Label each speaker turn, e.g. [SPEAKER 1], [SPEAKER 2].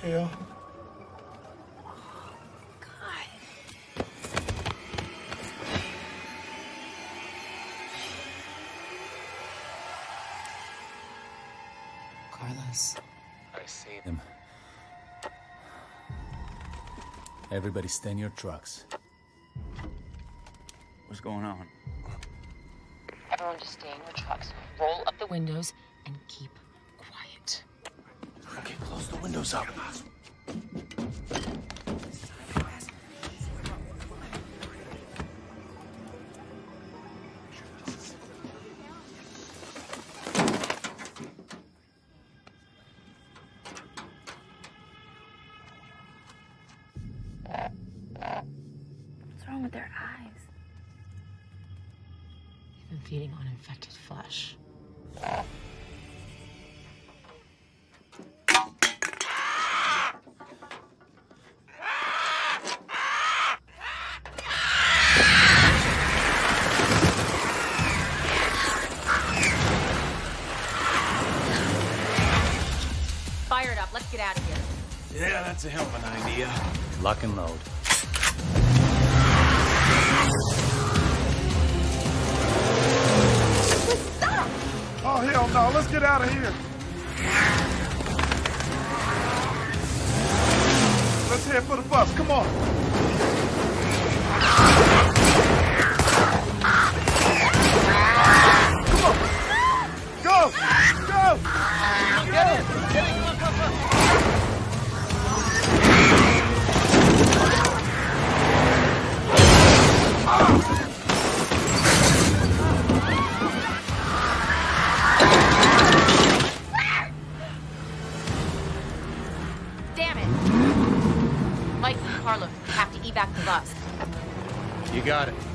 [SPEAKER 1] hell?
[SPEAKER 2] Carlos.
[SPEAKER 3] I see them. Everybody stay in your trucks.
[SPEAKER 4] What's going on?
[SPEAKER 2] Everyone just stay in your trucks. Roll up the windows and keep quiet.
[SPEAKER 3] Okay, close the windows up.
[SPEAKER 2] What's wrong with their eyes? They've been feeding on infected flesh. Fire it up. Let's get out of here.
[SPEAKER 4] Yeah, that's a hell of an idea.
[SPEAKER 3] Lock and load.
[SPEAKER 1] Oh, hell no. Let's get out of here. Let's head for the bus. Come on. Come on. Go. Go.
[SPEAKER 3] Get in! Get in! Come.
[SPEAKER 2] Damn it! Mike and Carlos have to evac the bus.
[SPEAKER 3] You got it.